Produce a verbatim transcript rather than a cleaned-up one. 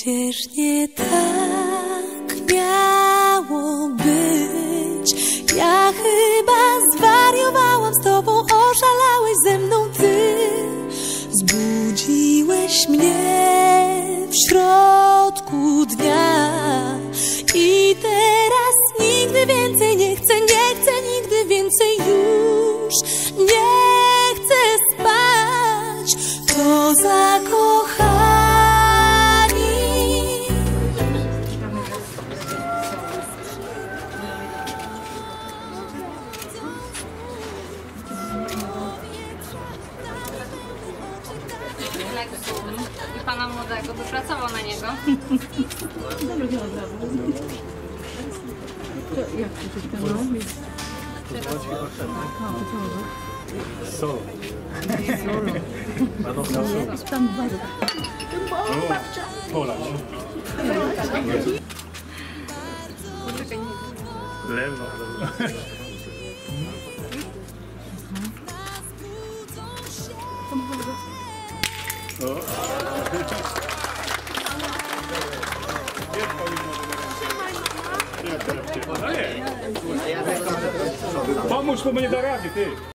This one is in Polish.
Przecież nie tak miało być. Ja chyba zwariowałam z tobą, oszalałeś ze mną ty. Zbudziłeś mnie w środku dnia i teraz nigdy więcej nie chcę, nie chcę nigdy więcej już. Nie chcę spać, to zakochani. I pana młodego by pracował na niego. Jak to się stało? Solo. Solo. Tam bardzo. Pola. Lewo. Pomóż mu, bo nie da rady, ty.